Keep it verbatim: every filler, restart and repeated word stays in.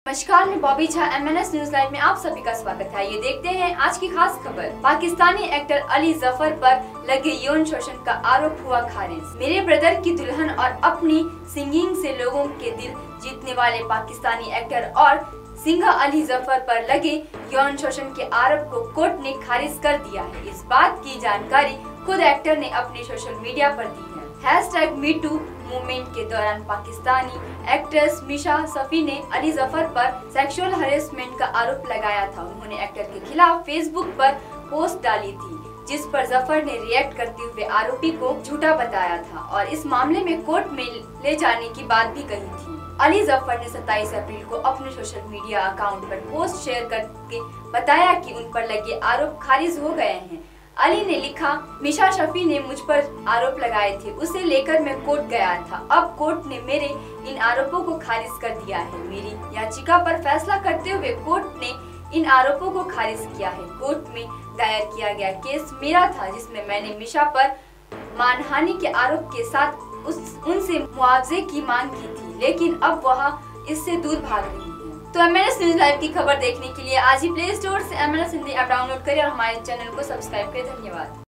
नमस्कार, मैं Bobby Jha M N S news live में आप सभी का स्वागत है। ये देखते हैं आज की खास खबर। पाकिस्तानी एक्टर अली जफर पर लगे यौन शोषण का आरोप हुआ खारिज। मेरे ब्रदर की दुल्हन और अपनी सिंगिंग से लोगों के दिल जीतने वाले पाकिस्तानी एक्टर और सिंगर अली जफर पर लगे यौन शोषण के आरोप को कोर्ट ने खारिज कर दिया है। इस बात की जानकारी खुद एक्टर ने अपने सोशल मीडिया पर दी है। हैशटैग मी टू मूवमेंट के दौरान पाकिस्तानी एक्ट्रेस मिशा शफी ने अली जफर पर सेक्सुअल हरेसमेंट का आरोप लगाया था। उन्होंने एक्टर के खिलाफ फेसबुक पर पोस्ट डाली थी, जिस पर जफर ने रिएक्ट करते हुए आरोपी को झूठा बताया था और इस मामले में कोर्ट में ले जाने की बात भी कही थी। अली जफर ने सत्ताईस अप्रैल को अपने सोशल मीडिया अकाउंट पर पोस्ट शेयर करके बताया कि उन पर लगे आरोप खारिज हो गए हैं। अली ने लिखा, मिशा शफी ने मुझ पर आरोप लगाए थे, उसे लेकर मैं कोर्ट गया था। अब कोर्ट ने मेरे इन आरोपों को खारिज कर दिया है। मेरी याचिका पर फैसला करते हुए कोर्ट ने इन आरोपों को खारिज किया है। कोर्ट में दायर किया गया केस मेरा था, जिसमें मैंने मिशा पर मानहानि के आरोप के साथ उस उनसे मुआवजे की मांग की थी, लेकिन अब वह इससे दूर भाग रही है। तो M N S news live की खबर देखने के लिए आज ही प्ले स्टोर से M N S Hindi app download करें और हमारे चैनल को सब्सक्राइब करें। धन्यवाद।